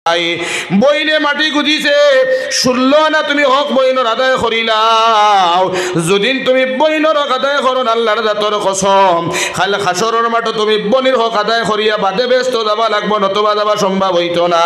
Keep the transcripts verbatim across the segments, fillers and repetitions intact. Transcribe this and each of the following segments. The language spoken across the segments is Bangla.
বইনে মাটি গুজিছে শুনল না তুমি হক বইনর আদায় করিলাও যদিন তুমি বইনর হক আদায় করো আল্লাহর জাতর কসম খাল খাসরের মাঠে তুমি বনির হক আদায় করিয়া বাদে ব্যস্ত যাবা লাগবো নতুবা যাবা সম্ভব হইত না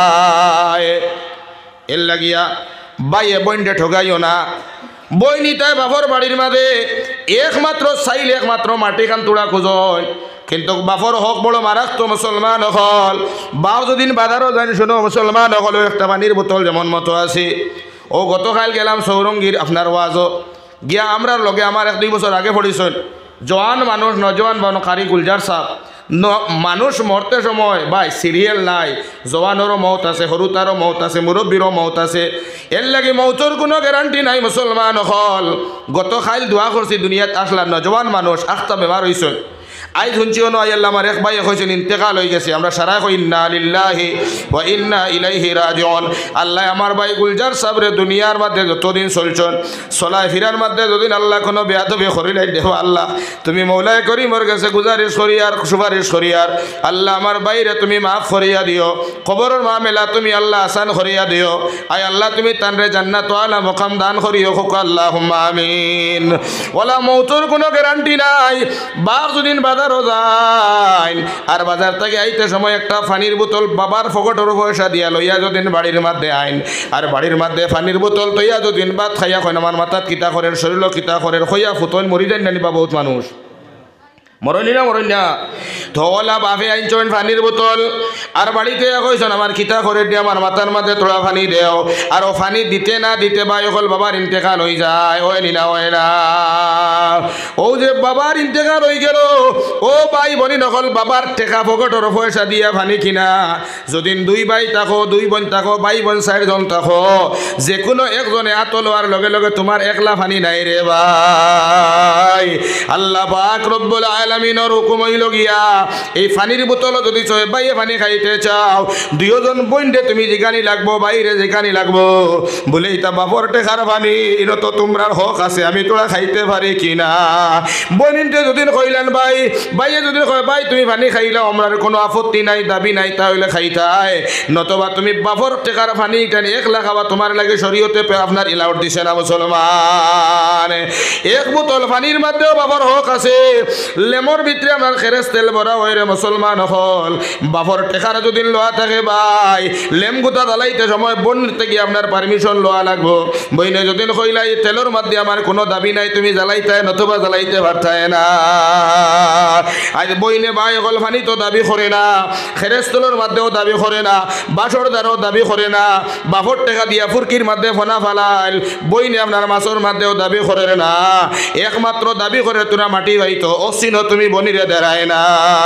এর লাগিয়া বাইয়ে বইনটা ঠগাইও না বইনি তাই বাপর বাড়ির মাঝে একমাত্র চাইল একমাত্র মাটি খান তোড়া খুঁজন কিন্তু বাপর হক বড় মারাত্ম মুসলমান হল বাও যদিন বাজারও জানি শোনো মুসলমান হলেও একটা পানির বোতল যেমন মতো আছে ও গতকাল গেলাম সৌরঙ্গীর আপনার ওয়াজও গিয়া আমরার লগে আমার এক দুই বছর আগে পড়িছেন জওয়ান মানুষ নজওয়ান বানো কারি গুলজার সাহ মানুষ মরতে সময় ভাই সিরিয়াল নাই জওয়ানেরও মৌত আছে সরুতারও মৌত আছে মুরব্বীরও মৌত আছে এর লাগে মৌতর কোনো গ্যারান্টি নাই মুসলমান হল গত খাইল দোয়া করছি দুনিয়াত আসলা নজওয়ান মানুষ আখতা বেমার হয়েছেন আই শুনছিও নয় আল্লাহ আমার এক ভাই হয়েছেন ইন্তেকাল হয়ে গেছে আমরা সারা কই ইন্না লিল্লাহি ওয়া ইন্না ইলাইহি রাজিউন আল্লাহ আমার ভাই গুলজার সাবরে দুনিয়ার মধ্যে যতদিন চলছেন চলায় ফিরার মধ্যে যদিন আল্লাহ কোনো বেয়াদবি করিলাই দেখো আল্লাহ তুমি মৌলায় করি মোর কাছে গুজারিশ করি আর সুপারিশ করি আর আল্লাহ আমার বাইরে তুমি মাফ করিয়া দিও কবরের মামলা তুমি আল্লাহ আসান করিয়া দিও আয় আল্লাহ তুমি তানরে জান্নাত ওয়ালা মুকাম দান করিও হোক আল্লাহুম্মা আমিন ওয়ালা মৌতর কোনো গ্যারান্টি নাই বাপ যদিন বাজারও যায় আর বাজার থেকে আইতে সময় একটা পানির বোতল বাবার ফকটের পয়সা দিয়া লইয়া যদিন বাড়ির মধ্যে আইন আর বাড়ির মধ্যে পানির বোতল তৈয়া যদিন বাদ খাইয়া কইন আমার মাথাত কিতা করেন শরীর কিতা করেন হইয়া ফুতন মরি যান নানিবা বহুত মানুষ মরণি না মরণ না ধোলা বাফে আইনছেন পানির বোতল আর বাড়িতে কইছেন আমার কিতা করে দিয়ে আমার মাথার মাঝে তোরা পানি দেও আর ও পানি দিতে না দিতে বা অকল বাবার ইন্তেকাল হয়ে যায় ওই নিনা ওই না ও যে বাবার ইন্তেকাল হয়ে গেল ও ভাই বনি নকল বাবার টেকা পকেটর পয়সা দিয়া পানি কিনা যদিন দুই ভাই থাকো দুই বোন থাকো ভাই বোন চারজন থাকো যে কোনো একজনে আত লোয়ার লগে লগে তোমার একলা পানি নাই রে ভাই আল্লাহ পাক রব্বুল আলামিনের হুকুম হইল গিয়া এই পানির বোতল যদি চয় বাইয়ে পানি খাইতে চাও দুইজন বইন্ডে তুমি যেখানি লাগবো বাইরে যেখানি লাগবো বলে এটা বাপর টেকার পানি এটা তো তোমরার হক আছে আমি তোরা খাইতে পারি কিনা বইনিতে যদি কইলেন ভাই বাইয়ে যদি কয় ভাই তুমি পানি খাইলে আমরার কোনো আপত্তি নাই দাবি নাই তাহলে খাইতাই নতবা তুমি বাপর টেকার পানি এটা এক লাখাবা তোমার লাগে শরীয়তে আপনার এলাউড দিছে না মুসলমান এক বোতল পানির মধ্যেও বাপর হক আছে লেমর ভিতরে আমার খেরেস তেল ভরা হয় রে মুসলমান হল বাপর টেকার যদি লোয়া থাকে ভাই লেম গুতা জ্বালাইতে সময় বন থেকে আপনার পারমিশন লোয়া লাগবো বইনে যদি কইলাই তেলের মধ্যে আমার কোনো দাবি নাই তুমি জ্বালাইতাই নতুবা জ্বালাইতে পারতাই না আজ বইনে ভাই অকল ফানি তো দাবি করে না খেরেস তেলের মধ্যেও দাবি করে না বাসর দ্বারাও দাবি করে না বাপর টেকা দিয়া ফুরকির মধ্যে ফোনা ফালাইল বইনে আপনার মাছর মধ্যেও দাবি করে না একমাত্র দাবি করে তোরা মাটি হইতো অসিন তুমি বনিরে দেরায় না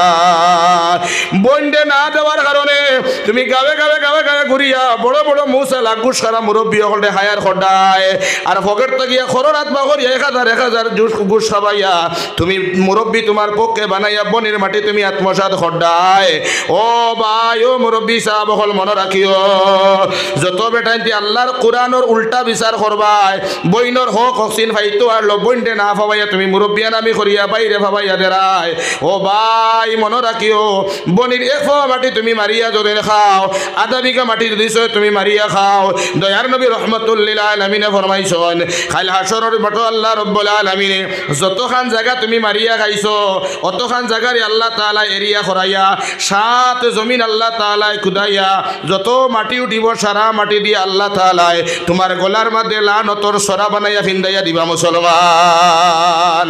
বন্ডে না দেওয়ার কারণে তুমি গাবে গাবে গাবে গাবে ঘুরিয়া বড় বড় মুসা লাগুস খারা মুরব্বী হলে হায়ার খডায় আর ফকেট গিয়া খরর হাত বা করিয়া এক হাজার এক হাজার জুস গুস খাবাইয়া তুমি মুরব্বী তোমার পক্ষে বানাইয়া বনির মাটি তুমি আত্মসাৎ খডায় ও ভাই ও মুরব্বী সাহেব হল মনে রাখিও যত বেটাইতে আল্লাহর কোরআনের উল্টা বিচার করবাই বইনর হক হকসিন ভাইতো আর বইনটে না ভাবাইয়া তুমি মুরব্বী নামি করিয়া বাইরে ভাবাইয়া দেরায় ও ভাই মনে রাখিও বনির এক ফোয়া মাটি তুমি মারিয়া যদি খাও আধা বিঘা মাটি যদি তুমি মারিয়া খাও দয়ার নবী রহমতুল্লিল আলামিনে ফরমাইছেন খাইল হাসরের বটো আল্লাহ রব্বুল আলামিনে যতখান জায়গা তুমি মারিয়া খাইছো অতখান জায়গারই আল্লাহ তাআলা এরিয়া করাইয়া সাত জমিন আল্লাহ তাআলা খুদাইয়া যত মাটি উঠিব সারা মাটি দিয়ে আল্লাহ তাআলা তোমার গলার মধ্যে লানতর সরা বানাইয়া ফিন্দাইয়া দিবা মুসলমান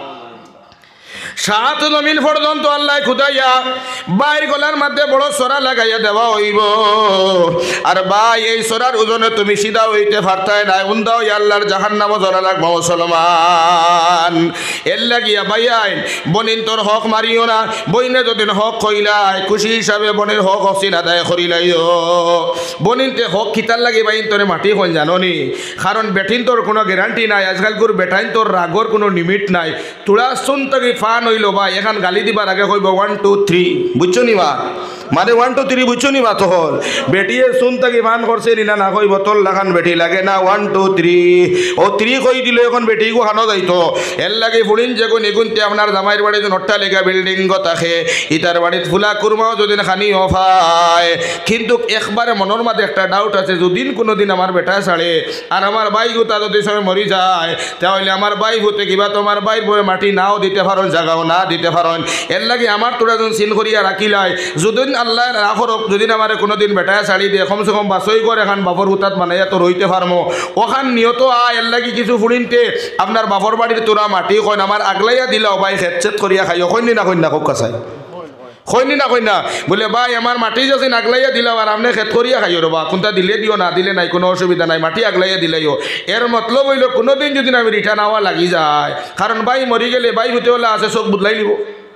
সাত জমিন পর্যন্ত আল্লাহ খুদাইয়া বাইর গলার মধ্যে বড় সরা লাগাইয়া দেওয়া হইব আর ভাই এই সরার ওজনে তুমি সিধা হইতে পারতাই না উন্দাও আল্লাহর জাহান্নাম জরা লাগবো মুসলমান এর লাগিয়া ভাইয়াই বনিন তোর হক মারিও না বইনে যদি হক কইলাই খুশি হিসাবে বনের হক হসিন আদায় করিলাইও বনিনতে হক খিতার লাগে বাইন তোরে মাটি হন জাননি কারণ বেটিন তোর কোনো গ্যারান্টি নাই আজকাল করে বেটাইন তোর রাগর কোনো লিমিট নাই তোরা শুন থেকে ফান হইল ভাই এখন গালি দিবার আগে কইব ওয়ান টু থ্রি বুঝছো নি বা মানে ওয়ান টু থ্রি বুঝছো নি মাত হল বেটিয়ে শুন তাকে ভান করছে নি না না কই বোতল লাগান বেটি লাগে না ওয়ান টু থ্রি ও থ্রি কই দিলে এখন বেটি গো হানো যাইতো এর লাগে ফুলিন যে কোন এগুনতে আপনার জামাইয়ের বাড়ি যে অট্টালিকা বিল্ডিং গো থাকে ইতার বাড়িত ফুলা কুরমাও যদি খানি অফায় কিন্তু একবারে মনের মাঝে একটা ডাউট আছে যদি কোনোদিন আমার বেটা ছাড়ে আর আমার বাই গোটা যদি সময় মরি যায় তাহলে আমার বাই হতে কিবা তোমার বাইর বয়ে মাটি নাও দিতে পারেন জায়গাও না দিতে পারেন এর লাগে আমার তোরা যখন চিন করিয়া রাখিলাই যদি আল্লাহ রাখরক যদি আমার কোনোদিন বেটায় ছাড়ি দিয়ে কমসে কম বাসই করে এখন বাপর হুতাত বানাইয়া তো রইতে পারমো ওখান নিয়ত আ এর লাগে কিছু ফুড়িনতে আপনার বাপর বাড়ির তোরা মাটি কইন আমার আগলাইয়া দিলাও বাই খেতছেত করিয়া খাইও কইনি না কইন না খুব কাছাই কইনি না কই না বলে ভাই আমার মাটি যদি আগলাইয়া দিলাও আর আপনি খেত করিয়া খাইও রবা কোনটা দিলে দিও না দিলে নাই কোনো অসুবিধা নাই মাটি আগলাইয়া দিলাইও এর মতলব হইল কোনোদিন যদি আমি রিটার্ন আওয়া লাগি যায় কারণ বাই মরি গেলে বাই হতে হলে আছে চোখ বুদলাই নিব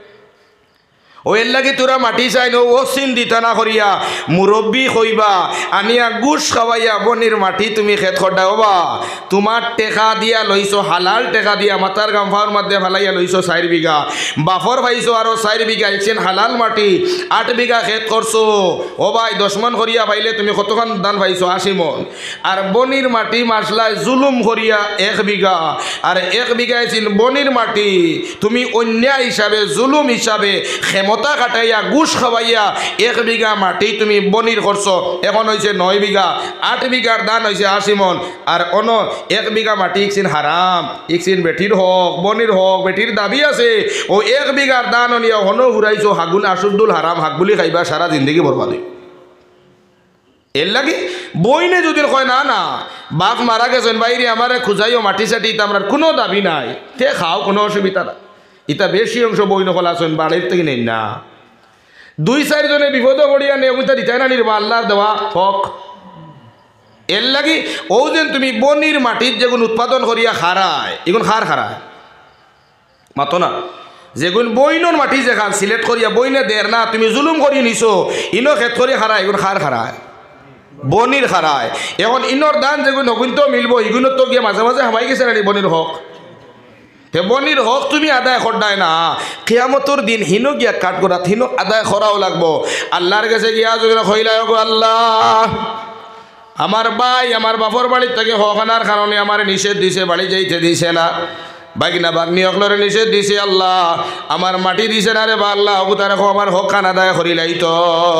ও এর লাগে তোরা মাটি চাই নো ও চিন দিতা না করিয়া মুরব্বী কইবা আনিয়া গুছ খাওয়াইয়া বনির মাটি তুমি খেত খড্ডা হবা তোমার টেকা দিয়া লইছো হালাল টেকা দিয়া মাতার গামফার মধ্যে ফেলাইয়া লইছো চার বিঘা বাফর পাইছো আরো চার বিঘা একছেন হালাল মাটি আট বিঘা খেত করছো ও ভাই দশ মন করিয়া পাইলে তুমি কতক্ষণ দান পাইছো আশি মন আর বনির মাটি মাসলায় জুলুম করিয়া এক বিঘা আর এক বিঘা ছিল বনির মাটি তুমি অন্যায় হিসাবে জুলুম হিসাবে মতা কাটাইয়া গুছ খাওয়াইয়া এক বিঘা মাটি তুমি বনির করছো এখন হয়েছে নয় বিঘা আট বিঘার দান হয়েছে আশি মন আর অন এক বিঘা মাটি ইকছিন হারাম ইকছিন বেটির হোক বনির হোক বেটির দাবি আছে ও এক বিঘার দান অনিয়া হন ঘুরাইছো হাগুন আসুদ্দুল হারাম হাগুলি খাইবা সারা জিন্দগি বরবাদি এর লাগে বইনে যদি কয় না না বাপ মারা গেছেন বাইরে আমার খুঁজাইও মাটি চাটি আমরা কোনো দাবি নাই তে খাও কোনো অসুবিধা না ইতা বেশি অংশ বই নকল আসেন বাড়ির থেকে নেই না দুই চারজনে বিপদ করিয়া নেতা দিতাই না নির্বা আল্লাহর দেওয়া হক এর লাগি ও যেন তুমি বনির মাটির যেগুন উৎপাদন করিয়া খারায় এগুন খার খারায় মাতো না যেগুন বইনর মাটি যেখান সিলেক্ট করিয়া বইনে দের না তুমি জুলুম করিয়ে নিছো ইনো খেত করি খারায় এগুন খার খারায় বনির খারায় এখন ইনর দান যেগুন হগুন তো মিলবো এগুলো তো গিয়ে মাঝে মাঝে হামাই গেছে না বনির হক হে বনির হক তুমি আদায় করদায় না কিয়ামতর দিন হিনো গিয়া কাট করা হিনো আদায় করাও লাগবো আল্লাহর কাছে গিয়া যদি কইলাই গো আল্লাহ আমার ভাই আমার বাপর বাড়ির থেকে হক আনার কারণে আমার নিষেধ দিছে বাড়ি যাইতে দিছে না বাগিনা বাগনি অকলরে নিষেধ দিছে আল্লাহ আমার মাটি দিছে না রে বা আল্লাহ হবু তার আমার হক খান আদায় করিলাই তো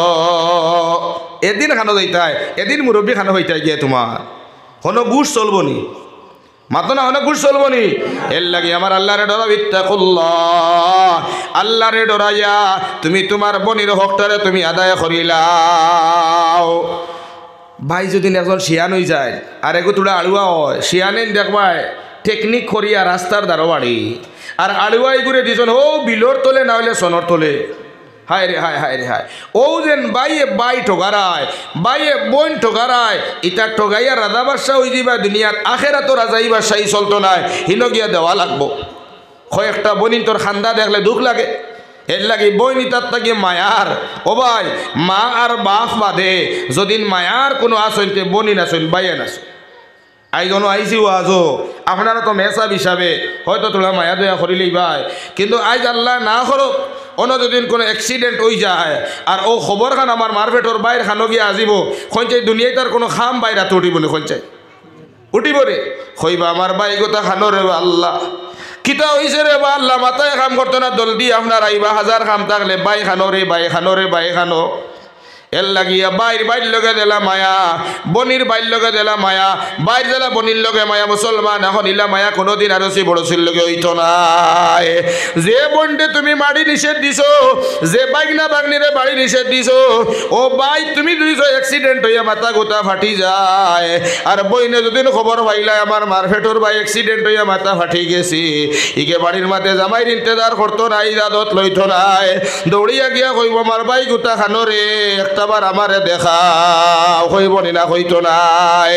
এদিন খানো যাইতাই এদিন মুরব্বী খানো হইতাই গিয়ে তোমার কোনো গুছ চলবো নি মাতো না অনেক গুছ চলবো নি এর লাগে আমার আল্লাহরে ডরা ইত্তাকুল্লাহ আল্লাহরে ডরাইয়া তুমি তোমার বনির হকটারে তুমি আদায় করিলাও ভাই যদি একজন শিয়ান হয়ে যায় আর এগো তোরা আড়ুয়া হয় শিয়ানেন দেখবাই টেকনিক করিয়া রাস্তার দ্বারা বাড়ি আর আড়ুয়াই ঘুরে দিছেন ও বিলোর তোলে না হলে সনর তোলে হায় রে হায় হায় রে হায় ও যেন বাইয়ে বাই ঠোকারায় বাইয়ে বোন ঠোকারায় ইটা ঠোকাইয়া রাজা বাদশাহ হয়ে যাবা দুনিয়াত আখেরা তো রাজাই বাদশাহী চলতো নাই হিনো গিয়া দেওয়া লাগবো কয়েকটা বনিন তোর খান্দা দেখলে দুঃখ লাগে এর লাগে বইনি তার তাকে মায়ার ও ভাই মা আর বাপ বাদে যদি মায়ার কোনো আসনতে বনি নাচন বাইয়ে নাচন আইজনো আইসি আজো আপনারা তো মেসাব হিসাবে হয়তো তোলা মায়া দয়া করিলেই ভাই কিন্তু আজ আল্লাহ না করো অন্য যদিন কোনো অ্যাক্সিডেন্ট হয়ে যায় আর ও খবর খান আমার মারপেটর বাইর খানো গিয়ে আজিব খঞ্চাই দুনিয়ায় তার কোনো খাম বাইরাতে উঠিব না খঞ্চাই উঠিব রে কইবা আমার বাই গোটা খানো রে আল্লাহ কিতা হয়েছে রে বা আল্লাহ মাথায় কাম করতো না জলদি আপনার আইবা হাজার কাম থাকলে বাই খানো রে বাই খানো রে বাই খানো এর লাগিয়া বাইর বাইর লগে দিলা মায়া বনির বাইর লগে দিলা মায়া বাইর দিলা বনির লগে মায়া মুসলমান এখন ইলা মায়া কোনোদিন আরো সে বড়শির লগে হইতো নাই যে বন্ডে তুমি মাড়ি নিষেধ দিছো যে বাইগনা বাগনিরে বাড়ি নিষেধ দিছো ও বাই তুমি দুইছো অ্যাক্সিডেন্ট হইয়া মাথা গোটা ফাটি যায় আর বইনে যদি খবর পাইলা আমার মারফেটর বাই অ্যাক্সিডেন্ট হইয়া মাথা ফাটি গেছি ইকে বাড়ির মাঝে জামাইর ইন্তজার করতো নাই ইজাদত লইতো নাই দৌড়িয়া গিয়া কইব আমার বাই গোটা খানো রে একটাবার আমারে দেখা কইব না কইতো নাই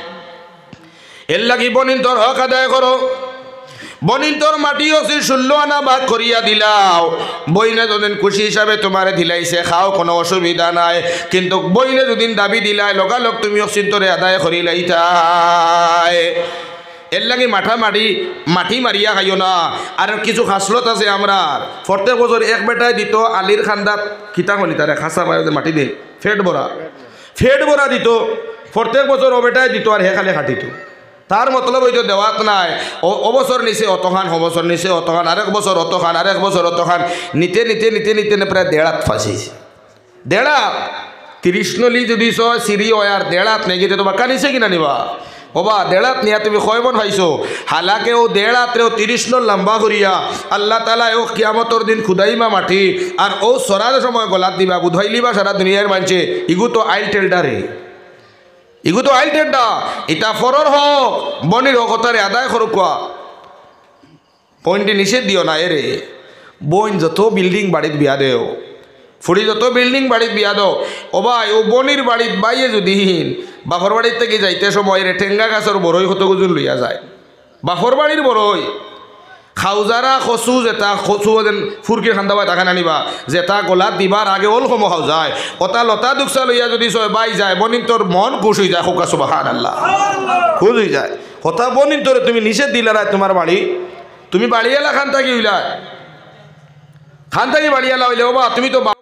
এর লাগি বনিন তোর হক আদায় করো বনিন তোর মাটি অসি ষোলো আনা ভাগ করিয়া দিলাও বইনে যদিন খুশি হিসাবে তোমারে দিলাইছে খাও কোনো অসুবিধা নাই কিন্তু বইনে যদিন দাবি দিলাই লগালগ তুমি অসিন তোরে আদায় করিলাইতাই এর লাগে মাঠা মারি মাটি মারিয়া খাইও না। আর কিছু খাসলত আছে আমরা প্রত্যেক বছর এক বেটায় দিত আলির খান্দাত খিতা খনি তারে খাসা মাটি দে ফেট ভরা ফেট ভরা দিত প্রত্যেক বছর ও বেটায় দিত আর হে খালি খাটিত। তার মতলব হইতো দেওয়াত নাই অবসর নিচে অতখান অবসর নিচে অতখান আরেক বছর অতখান আরেক বছর অতখান নিতে নিতে নিতে নিতে প্রায় দেড়াত ফাঁসিছে। দেড়াত তিরিশ নলি যদি ছয় সিঁড়ি হয় আর দেড়াত নেই গিয়ে তোমার কানিছে কিনা নিবা ওবা দেড়াত নিয়া তুমি কয় মন খাইছো হালাকে ও দেড়াত্রে ও তিরিশ নল লম্বা করিয়া আল্লাহ তালা ও কিয়ামতর দিন খুদাইমা মাটি আর ও সরার সময় গলাত দিবা বুধাইলিবা সারা দুনিয়ার মানছে ইগু তো আইল টেল্ডারে ইগু তো আইল টেল্ডা ইটা ফরর হোক বনির হোক তারে আদায় করুক পয়েন্টে নিষেধ দিও না এরে বইন যত বিল্ডিং বাড়িত বিয়া দেও ফুড়ি যত বিল্ডিং বাড়িত বিয়া দাও ও ভাই ও বনির বাড়িত বাইয়ে যদি বাফর বাড়ির থেকে যাইতে সময় রে ঠেঙ্গা গাছের বড়ই কত গুজন লইয়া যায় বাফর বাড়ির বড়ই খাউজারা কচু যেটা কচু যেন ফুরকি খান্দাবা তাকে নানিবা যেটা গলাত দিবার আগে ওল সম খাও যায় ওটা লতা দুকসা লইয়া যদি ছয় বাই যায় বনিন তোর মন খুশ হয়ে যায় খোকা সুবহান আল্লাহ খুশ হয়ে যায় হতা বনিন তোরে তুমি নিষেধ দিলা রায় তোমার বাড়ি তুমি বাড়ি এলা খান থাকি হইলা খান থাকি বাড়ি এলা হইলে ও বা তুমি তো